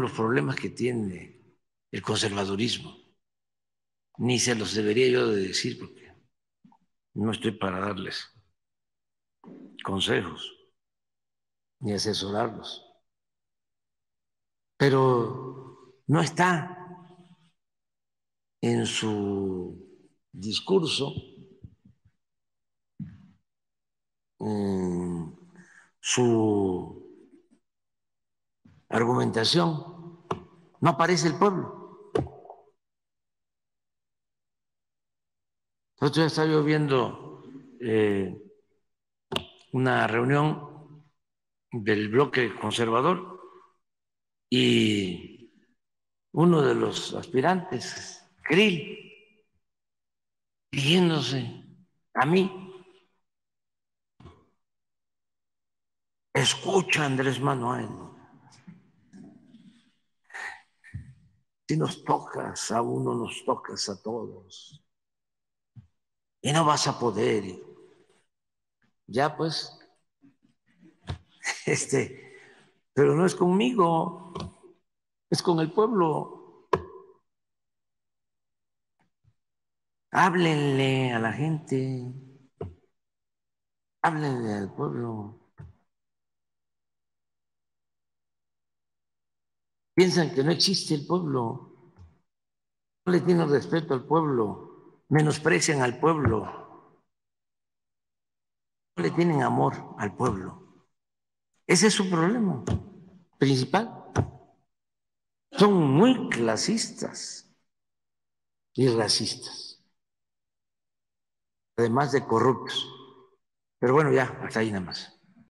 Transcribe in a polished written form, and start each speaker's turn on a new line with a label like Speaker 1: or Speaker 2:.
Speaker 1: los problemas que tiene el conservadurismo. Ni se los debería yo de decir porque no estoy para darles consejos ni asesorarlos. Pero no está en su discurso, en su argumentación, no aparece el pueblo. Nosotros ya estaba yo viendo una reunión del bloque conservador y uno de los aspirantes, Krill, dirigiéndose a mí, escucha Andrés Manuel, si nos tocas a uno, nos tocas a todos y no vas a poder. Ya pues, pero no es conmigo, es con el pueblo. Háblenle a la gente, háblenle al pueblo. Piensan que no existe el pueblo, no le tienen respeto al pueblo, menosprecian al pueblo, no le tienen amor al pueblo. Ese es su problema principal. Son muy clasistas y racistas, además de corruptos. Pero bueno, ya, hasta ahí nada más.